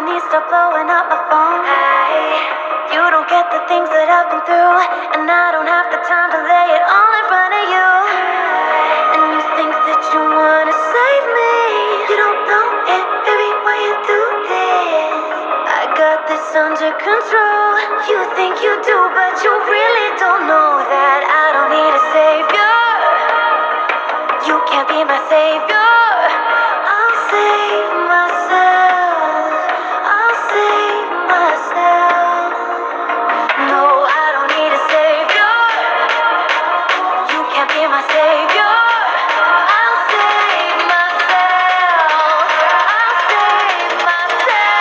company, stop blowing up my phone. You don't get the things that I've been through, and I don't have the time to lay it all in front of you. And you think that you wanna save me. You don't know it, baby, why you do this? I got this under control. You think you do, but you really don't know that I don't need a savior. You can't be my savior. I'll save myself. I'll save myself. No, I don't need a savior. You can't be my savior. I'll save myself. I'll save myself.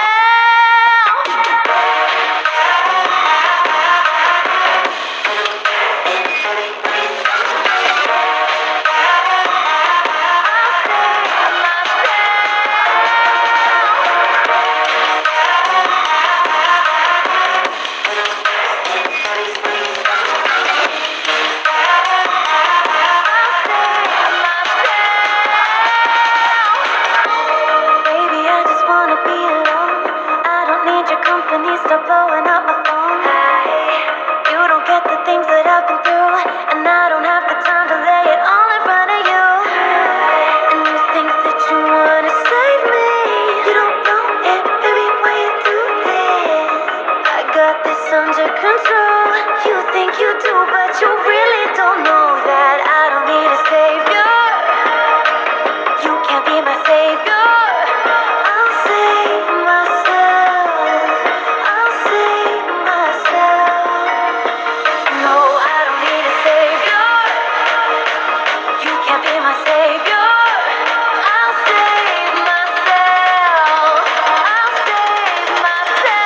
Baby, I just wanna be alone. I don't need your company, stop blowing up my phone. You don't get the things that I've been through, and I don't have the time to lay it all in front of you. And you think that you wanna save me. You don't know it, baby, why you do this? I got this under control. You think you do, but you really don't know that I don't need a savior. You can't be my savior. I'll save myself. I'll save myself. No, I don't need a savior. You can't be my savior. I'll save myself. I'll save myself.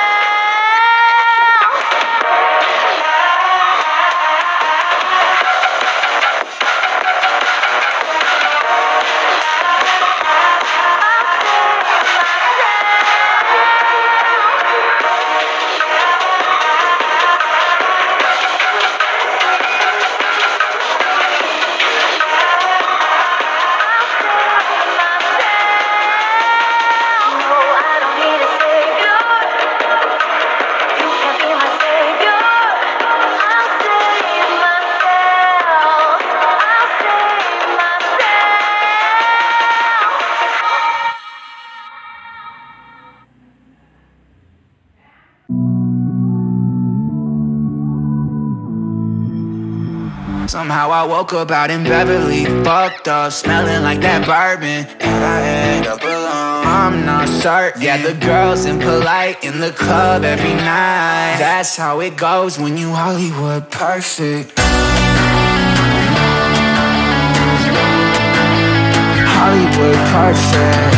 No, I don't need a savior. You can't be my savior. I'll save myself. I'll save myself. Somehow I woke up out in Beverly, fucked up, smelling like that bourbon. And I end up alone, I'm not certain. Yeah, the girls impolite in the club every night. That's how it goes when you Hollywood perfect. Hollywood perfect.